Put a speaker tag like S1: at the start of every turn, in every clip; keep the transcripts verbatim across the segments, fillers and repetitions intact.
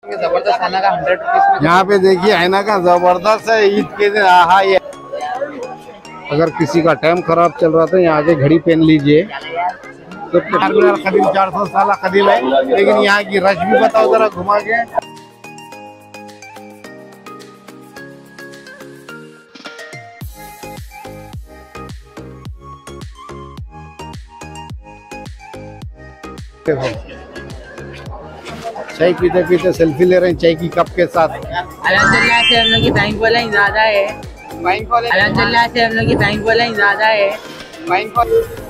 S1: जबरदस्त आना का हंड्रेड रुपीज।
S2: यहाँ पे देखिए आईना का जबरदस्त है ईद के दिन। आहा, ये अगर किसी का टाइम खराब चल रहा था यहाँ आके घड़ी पहन लीजिए। तो चार मीनार कदीम चार सौ साल कदीम है, लेकिन यहाँ की रश भी बताओ जरा घुमा के। चाय पीते पीते सेल्फी ले रहे हैं चाय की कप के साथ।
S1: अल्हम्दुलिल्लाह से हम लोग की बैंक बैलेंस ज्यादा है। बैंक बैलेंस अल्हम्दुलिल्लाह से हम लोग की बैंक बैलेंस ज्यादा है। बैंक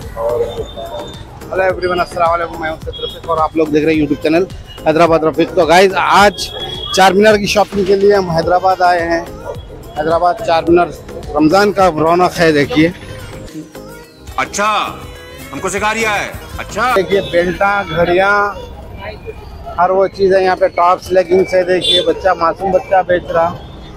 S2: हेलो एवरीवन, अस्सलाम वालेकुम। मैं हूं रफीक और आप लोग देख रहे हैं यूट्यूब चैनल हैदराबाद रफीक। तो गाइज आज चार मीनार की शॉपिंग के लिए हम हैदराबाद आए हैं। हैदराबाद चार मीनार रमजान का रौनक है, देखिए।
S3: अच्छा, हमको सिखा रिया है। अच्छा,
S2: देखिए बेल्टा, घड़ियां, हर वो चीज़ है यहाँ पे। टॉप्स, लेगिंग्स है। देखिए बच्चा, मासूम बच्चा बेच रहा।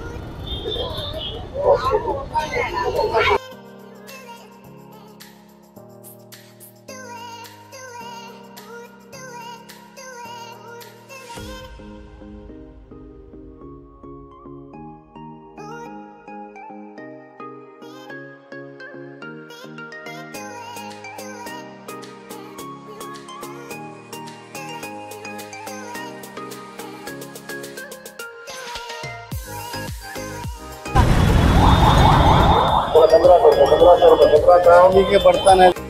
S2: चांदी के बर्तन है।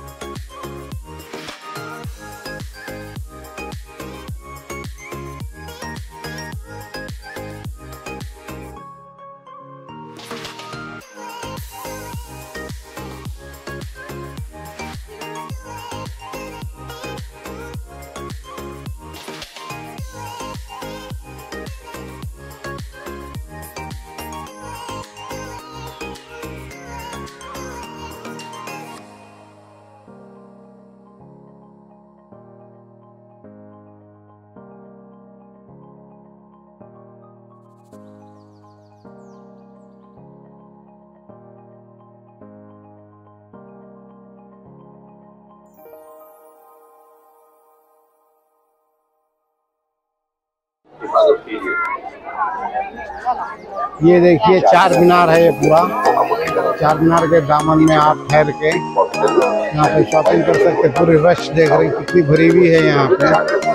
S2: ये देखिए चार मीनार है, ये पूरा चार मीनार के दामन में आप ठहर के यहाँ पे शॉपिंग कर सकते। पूरी रश देख रहे हैं कितनी भरी हुई है यहाँ पे।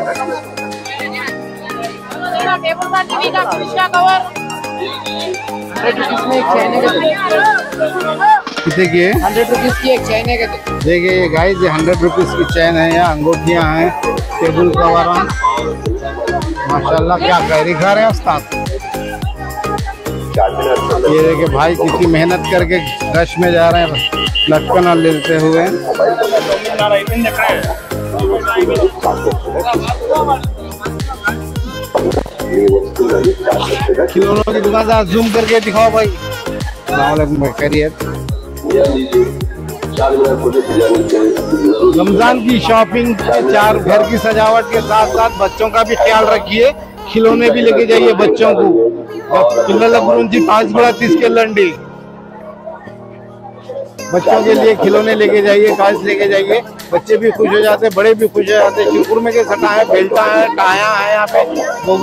S2: कितने की है?
S1: हंड्रेड रुपीज की एक चैन है।
S2: देखिए ये गाइस, ये हंड्रेड रुपीज की चैन है। यहाँ अंगूठियाँ हैं, टेबल कवर। माशाल्लाह, क्या कैरी खा रहे हैं उस्ताद। ये देखिए भाई कितनी मेहनत करके रश में जा रहे हैं लटकन लेते हुए। खिलौनों की दुकान से जूम करके दिखाओ भाई। अस्सलाम खैरियत। रमजान की शॉपिंग, चार घर की सजावट के साथ साथ बच्चों का भी ख्याल रखिए। खिलौने भी लेके जाइए बच्चों को। पाँच बड़ा तीस के लंडी बच्चों के लिए खिलौने लेके जाइए, टॉयज लेके जाइए। बच्चे भी खुश हो जाते, बड़े भी खुश हो जाते। शिवपुर में के सटा है, बेल्टा है, टाया है यहाँ पे।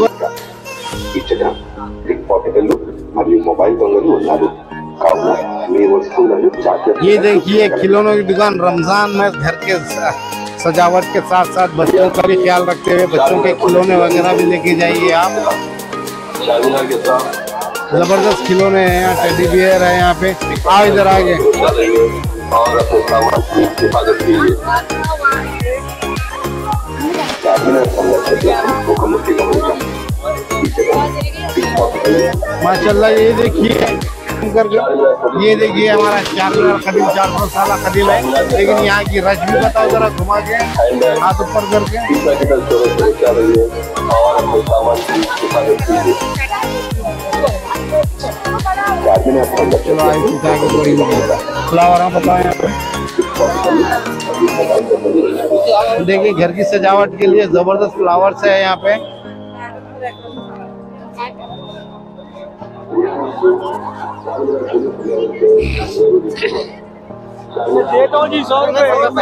S2: ये देखिए खिलौनों की दुकान रमजान में घर के सजावट के साथ साथ बच्चों का भी ख्याल रखते हुए बच्चों के खिलौने वगैरह भी लेके जाइए आप। जबरदस्त खिलौने हैं यहाँ, टेडी बियर है यहाँ पे। आओ इधर आगे। माशाल्लाह, ये देखिए ये देखिए हमारा चार मीनार कदीम चार सौ साल कदीम है, लेकिन यहाँ की रश भी बताओ जरा घुमा के, हाथ ऊपर करके। फ्लावर बताओ यहाँ पे। देखिए घर की सजावट के लिए जबरदस्त फ्लावर्स है यहाँ पे।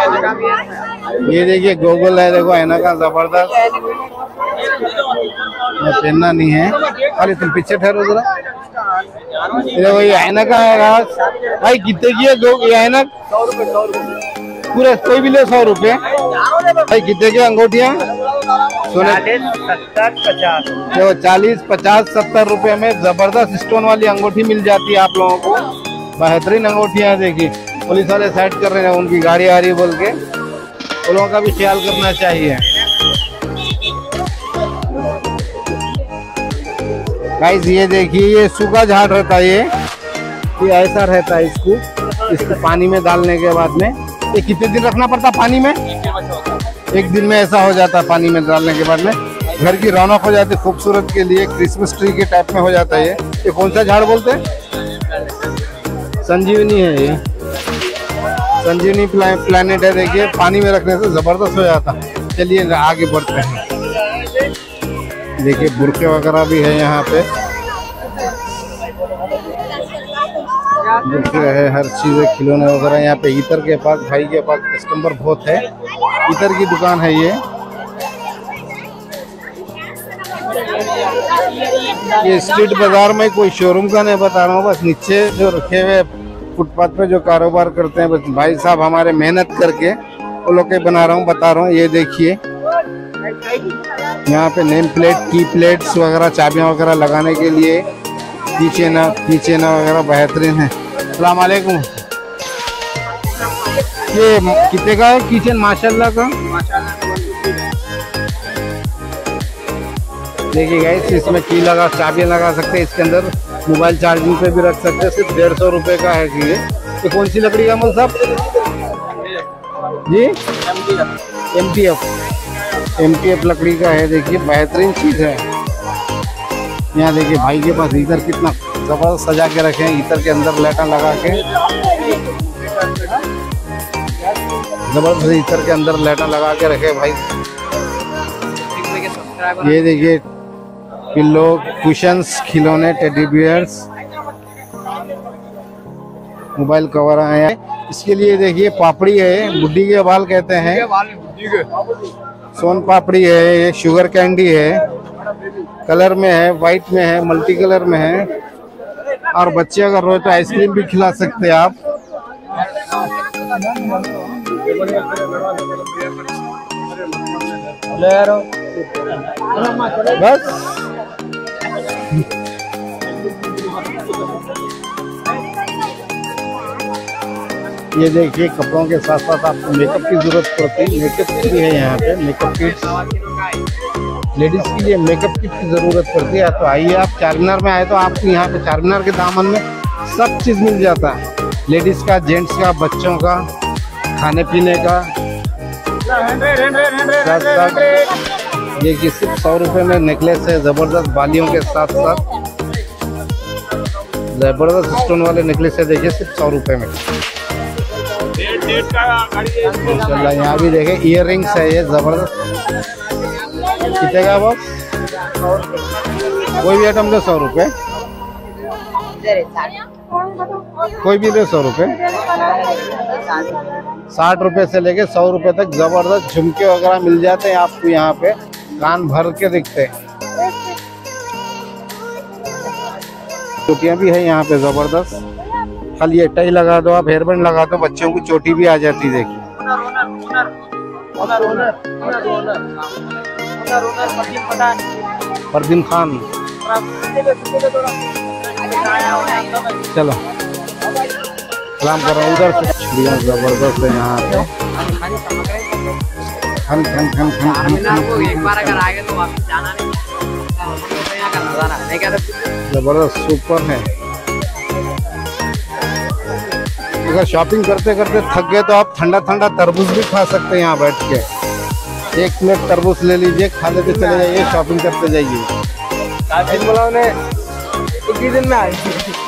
S2: ये देखिए गूगल है, देखो ऐना का जबरदस्त। मैं पहनना नहीं है। अरे तुम पीछे ठहरो जरा। ये वही ऐनक है भाई, कितने की है दो ये ऐनक? सौ रुपए सौ रुपए पूरे, कोई भी ले सौ रुपए भाई। कितने की अंगूठियाँ? सोने सत्तर पचास, जो चालीस पचास सत्तर रुपए में जबरदस्त स्टोन वाली अंगूठी मिल जाती है आप लोगों को। बेहतरीन अंगूठियाँ देखिए, पुलिस वाले साइड कर रहे हैं, उनकी गाड़ी आ रही है बोल के, उन लोगों का भी ख्याल करना चाहिए। गाइस ये देखिए, ये सूखा झाड़ रहता है, ये ये ऐसा रहता है। इसको इसको पानी में डालने के बाद में ये कितने दिन रखना पड़ता पानी में? एक दिन में ऐसा हो जाता है पानी में डालने के बाद में। घर की रौनक हो जाती है, खूबसूरत के लिए क्रिसमस ट्री के टाइप में हो जाता है। ये ये कौन सा झाड़ बोलते हैं? संजीवनी है ये, संजीवनी प्लानेट है। देखिए पानी में रखने से जबरदस्त हो जाता। चलिए आगे बढ़ते हैं। देखिए बुरके वगैरह भी है यहाँ पे, बुरके है, हर चीज़ है, खिलौने वगैरह। यहाँ पे इतर के पास, भाई के पास कस्टमर बहुत है। इतर की दुकान है ये। ये स्ट्रीट बाजार में कोई शोरूम का नहीं बता रहा हूँ, बस नीचे जो रखे हुए फुटपाथ पे जो कारोबार करते हैं, बस भाई साहब हमारे मेहनत करके वो लोग के बना रहा हूँ, बता रहा हूँ। ये देखिए यहाँ पे नेम प्लेट, की प्लेट्स वगैरह, चाबियाँ वगैरह लगाने के लिए, कीचेन कीचेन वगैरह बेहतरीन है। अस्सलाम वालेकुम। ये कितने का है कीचेन? माशाल्लाह का। देखिए गाइस, इसमें की लगा, चाबियाँ लगा सकते हैं, इसके अंदर मोबाइल चार्जिंग पे भी रख सकते हैं। सिर्फ डेढ़ सौ रुपये का है ये। तो कौन सी लकड़ी का मोल साहब जी? M T F M T F लकड़ी का है। देखिए बेहतरीन चीज़ है। यहाँ देखिए भाई के पास इधर कितना जबरदस्त सजा के रखे हैं, इधर के अंदर लाइटें लगा के जबरदस्त, इधर के अंदर लाइटें लगा के रखे भाई। ये देखिए पिल्लो, कुशन्स, खिलौने, टेडी बियर्स, मोबाइल कवर आए हैं। इसके लिए देखिए पापड़ी है, बुड्ढी के बाल कहते हैं, सोन पापड़ी है, ये शुगर कैंडी है, कलर में है, वाइट में है, मल्टी कलर में है। और बच्चे अगर रोए तो आइसक्रीम भी खिला सकते हैं आप। बस ये देखिए कपड़ों के साथ साथ आपको मेकअप की जरूरत पड़ती है। मेकअप भी है यहाँ पे, मेकअप किट, लेडीज के लिए मेकअप किट की जरूरत पड़ती है। तो आइए आप चारमीनार में आए तो आपको यहाँ पे चारमीनार के दामन में सब चीज़ मिल जाता है, लेडीज का, जेंट्स का, बच्चों का, खाने पीने का। ये कि सिर्फ सौ रुपये में नेकलेस है, जबरदस्त बालियों के साथ साथ जबरदस्त स्टोन वाले नेकलेस है। देखिए सिर्फ सौ रुपये में। माशाल्लाह यहाँ भी देखे इयर रिंग्स है, ये जबरदस्त। कितने का बॉस? कोई भी आइटम दे सौ रुपये, कोई भी दे सौ रुपये। साठ रुपए से लेके सौ रुपए तक जबरदस्त झुमके वगैरह मिल जाते हैं आपको यहाँ पे, कान भर के दिखते हैं। चोटियाँ भी है यहाँ पे जबरदस्त। खाली ये टाई लगा दो आप, हेयर बैंड लगा दो, बच्चों की चोटी भी आ जाती है। देखिए परदीन खान, चलो सलाम कर रहा हूँ। उधर से चूड़ियाँ जबरदस्त है यहाँ पे, खन खन खन खन खन
S1: एक बार अगर आ गए तो वापस जाना नहीं।
S2: जबरदस्त सुपर है। अगर शॉपिंग करते करते थक गए तो आप ठंडा ठंडा तरबूज भी खा सकते हैं यहाँ बैठ के। एक प्लेट तरबूज ले लीजिए, खा लेते चले जाइए, शॉपिंग करते जाइए। एक ही दिन में आए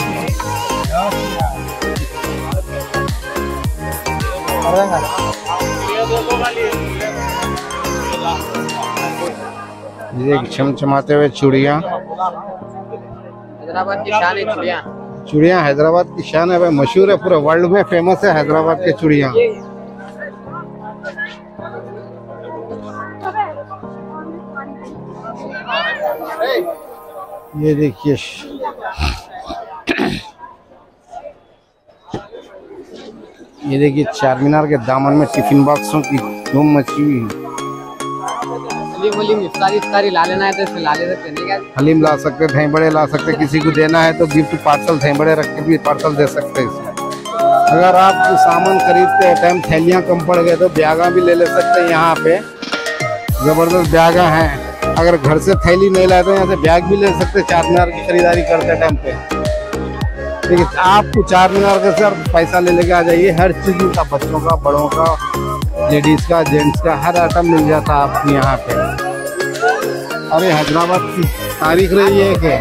S2: ये चमचमाते हुए चूड़ियाँ,
S1: हैदराबाद की शान है चूड़ियाँ।
S2: चूड़ियाँ हैदराबाद की शान है भाई, मशहूर है, पूरे वर्ल्ड में फेमस है हैदराबाद के चूड़ियाँ। ये देखिए ये देखिए चार मीनार के दामन में टिफिन बॉक्सों की धूम मची हुई है।
S1: हलीम इफ्तारी इफ्तारी ला लेना है तो इसमें ला ले सकते हैं क्या?
S2: हलीम ला सकते, थे बड़े ला सकते, किसी को देना है तो गिफ्ट पार्सल थे बड़े रख के भी पार्सल दे सकते हैं इसमें। अगर आप सामान खरीदते टाइम थैलियाँ कम पड़ गए तो ब्यागा भी ले ले सकते हैं। यहाँ पे जबरदस्त ब्यागा हैं। अगर घर से थैली नहीं लाए तो यहाँ से बैग भी ले सकते चार मीनार की खरीदारी करते टाइम पे। देखिए आपको चार मीनार का सर पैसा ले लेके आ जाइए, हर चीज का, बच्चों का, बड़ों का, लेडीज का, जेंट्स का, हर आइटम मिल जाता है आपको यहाँ पे। अरे हैदराबाद की तारीख रही है कि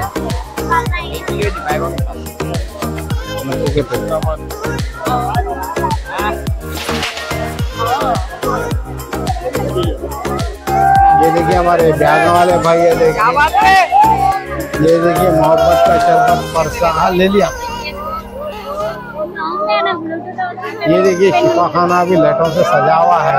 S2: ये देखिए हमारे ब्यागा वाले भाई, ये देखिए ये देखिए मोहब्बत का शरबत परसा। हाँ ले लिया। ये देखिए शिफा खाना भी लाइटों से सजा हुआ है।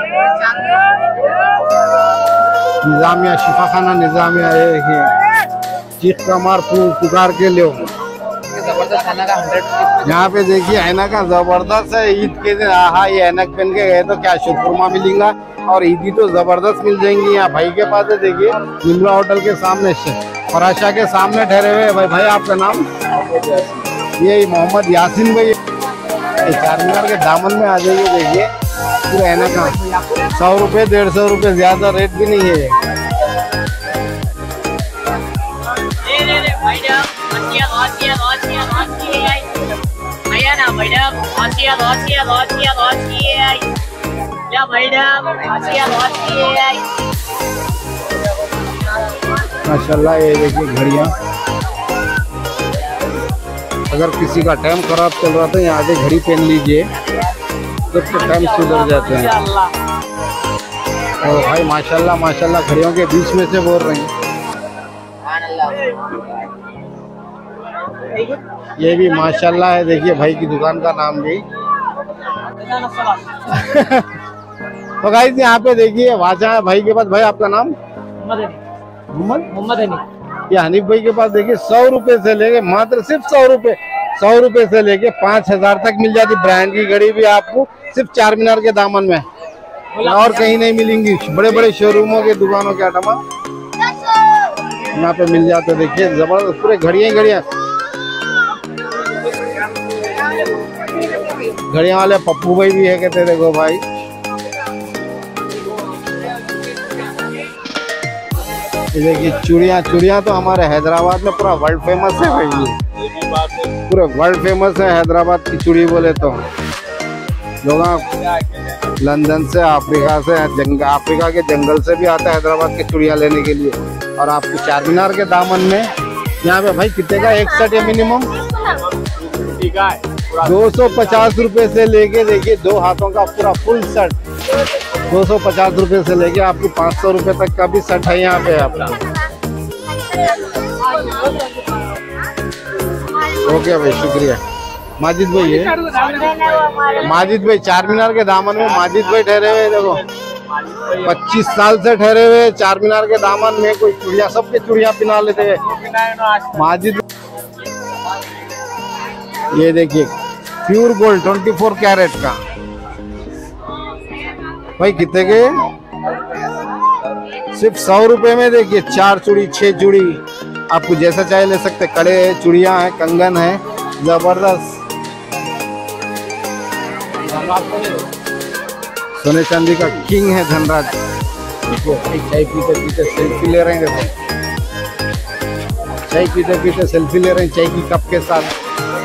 S2: निजामिया शिफा खाना निजामिया, ये देखिए चीख का मार पुकार के लो।
S1: जबरदस्त खाना का हंड्रेड।
S2: यहाँ पे देखिए ऐनक का जबरदस्त है। ईद के दिन आहा ये ऐनक पहन के गए तो क्या शुक्रमा मिलेगा और ईदी तो जबरदस्त मिल जाएंगी। यहाँ भाई के पास है देखिए मिलवा होटल के सामने, फराशा के सामने ठहरे हुए भाई। भाई आपका नाम? ये मोहम्मद यासीन भाई। चार मीनार के दामन में आ जाइए, देखिए पूरा ऐनक का सौ रुपये डेढ़ सौ रुपये, ज्यादा रेट भी नहीं है। माशाल्लाह ये देखिए घड़ियाँ। अगर किसी का टाइम खराब चल रहा था यहाँ आगे घड़ी पहन लीजिए तो टाइम सुधर जाते हैं। और भाई माशाल्लाह माशाल्लाह घड़ियों के बीच में से बोल रहे हैं। ये भी माशाल्लाह है, देखिए भाई की दुकान का नाम भी। तो गाइस यहाँ पे देखिए वाचा है भाई के पास। भाई आपका नाम? मोहम्मद
S1: मोहम्मद हनी।
S2: ये हनीफ भाई के पास देखिए सौ रुपए से लेके मात्र सिर्फ सौ रुपए सौ रुपए से लेके पाँच हजार तक मिल जाती ब्रांड की घड़ी भी आपको सिर्फ चार मीनार के दामन में, और कहीं नहीं मिलेंगी। बड़े बड़े शोरूमों के दुकानों के आइटम यहाँ पे मिल जाते। देखिए जबरदस्त पूरे घड़ियां ही घड़ियां। घड़ियां वाले पप्पू भाई भी है कहते देखो भाई। ये देखिए चूड़ियाँ चूड़ियाँ तो हमारे हैदराबाद में पूरा वर्ल्ड फेमस है भाई। ये पूरे वर्ल्ड फेमस है हैदराबाद की चूड़ी बोले तो। लोग लंदन से, अफ्रीका से, जंगल अफ्रीका के जंगल से भी आते हैं हैदराबाद की चूड़ियाँ लेने के लिए। और आपको चार मीनार के दामन में यहाँ पे भाई कितने का एक सेट है? मिनिमम दो सौ पचास रुपए से लेके देखिए दो हाथों का पूरा फुल सेट दो सौ पचास रुपए से लेके आपको पाँच सौ रुपए तक का भी सेट है यहाँ पे आपका। ओके भाई शुक्रिया। माजिद भाई है, माजिद भाई चार मीनार के दामन में माजिद भाई ठहरे हुए। देखो पच्चीस साल से ठहरे हुए चार मीनार के दामन में। कोई चूड़िया, सबके चूड़िया पिना लेते हैं माजिद। ये देखिए pure gold twenty four carat का भाई कितने के? सिर्फ सौ रुपए में देखिए चार चूड़ी, छह चूड़ी, आपको जैसा चाहे ले सकते। कड़े है, चूड़ियां हैं, कंगन है, जबरदस्त। सोने चांदी का किंग है धनराज। चाय पीते पीते सेल्फी ले रहे हैं। चाय पीते पीते सेल्फी ले रहे हैं चाय की कप के साथ।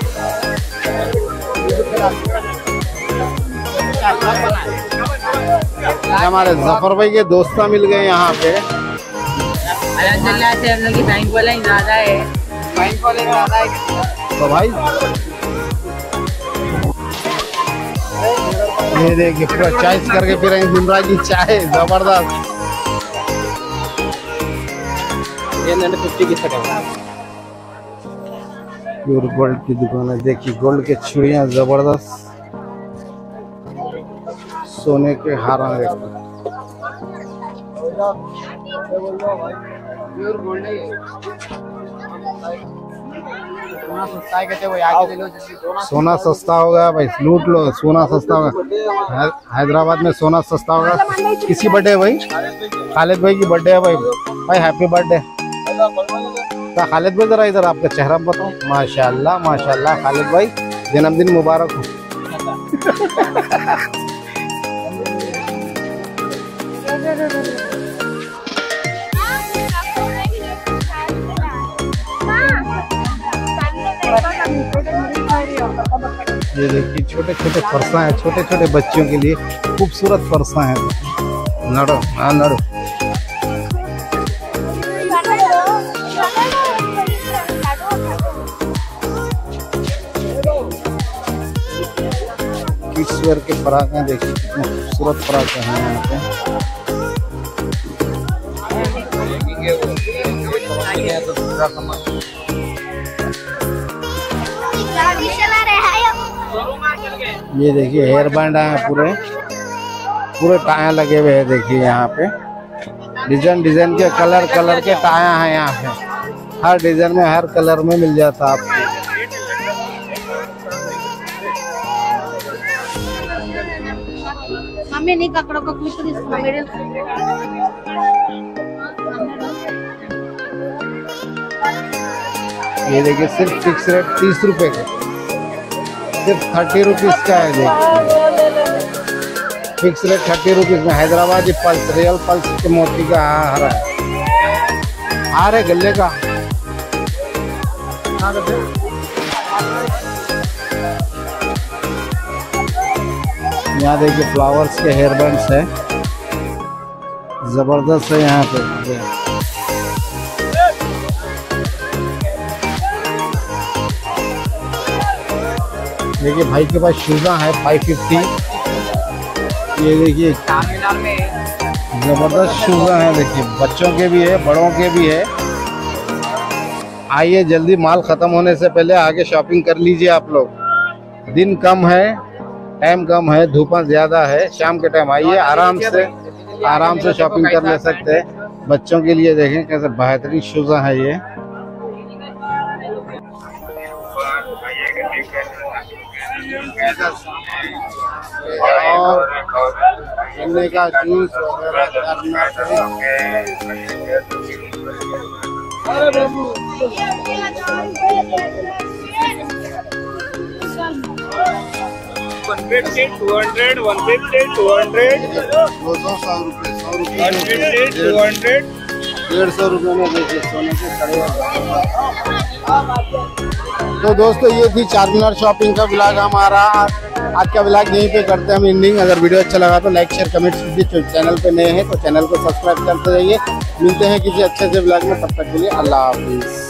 S2: हमारे जफर भाई के दोस्त मिल गए यहाँ पे।
S1: अल्हम्दुलिल्लाह से हम लोग की बैंक बैलेंस ज्यादा है। बैंक बैलेंस ज्यादा है
S2: तो भाई ये देखिए पूरा चॉइस करके फिर जिमरा की चाय जबरदस्त।
S1: फिफ्टी की सेट है।
S2: प्योर गोल्ड की दुकान है। देखिए गोल्ड के चूड़ियां जबरदस्त, सोने के हारा है।
S1: प्योर गोल्ड है।
S2: सोना सस्ता हो गया भाई, लूट लो, सोना सस्ता हो गया। हैदराबाद में सोना सस्ता होगा। किसी बर्थडे है भाई? खालिद भाई की बर्थडे है भाई। भाई हैप्पी बर्थडे। तो खालिद भाई जरा इधर आपका चेहरा बताओ। माशाल्लाह माशाल्लाह खालिद भाई, जन्मदिन मुबारक हो। ये देखिए छोटे छोटे फरसा है, छोटे छोटे बच्चों के लिए खूबसूरत फरसा है। नड़ो हाँ नड़ो। किड्स वेयर के फ्रॉक हैं, देखिए कितने खूबसूरत फ्रॉक हैं यहाँ पे। ये देखिए हेयर बैंड आए हैं, पूरे पूरे टाया लगे हुए हैं। देखिए यहाँ पे डिजाइन डिजाइन के कलर कलर के टाया हैं यहाँ पे। हर डिजाइन में हर कलर में मिल जाता आपको।
S4: नहीं ककड़ों को कुछ मेरे
S2: ये देखिए सिर्फ फिक्स रेट तीस रुपए का, सिर्फ थर्टी रुपीज का है। देखिए फिक्स रेट थर्टी रुपीज में हैदराबादी पल्स, रियल पल्स के मोती का हरा है। आ रहे गले का यहाँ देखिए फ्लावर्स के हेयर बैंड्स है, जबरदस्त है यहाँ पे। देखिए भाई के पास शूजा है फाइव फिफ्टी। ये देखिए जबरदस्त शूजा है, देखिए बच्चों के भी है बड़ों के भी है। आइए जल्दी, माल खत्म होने से पहले आगे शॉपिंग कर लीजिए आप लोग। दिन कम है, टाइम कम है, धूपा ज्यादा है। शाम के टाइम आइए, आराम से आराम से शॉपिंग कर ले सकते हैं। बच्चों के लिए देखें कैसे बेहतरीन शूजा है ये। और गन्ने का juice
S5: two hundred one fifty two hundred
S2: दो सौ सौ रुपये सौ रुपये
S5: टू हंड्रेड
S2: डेढ़ सौ रुपये में देखिए सोने के खड़े। तो दोस्तों ये थी चार मीनार शॉपिंग का ब्लॉग हमारा। आज का ब्लॉग यहीं पे करते हैं हम एंडिंग। अगर वीडियो अच्छा लगा तो लाइक शेयर कमेंट कीजिए। चैनल पे नए हैं तो चैनल को सब्सक्राइब करते रहिए। मिलते हैं किसी अच्छे से ब्लॉग में, तब तक के लिए अल्लाह हाफिज़।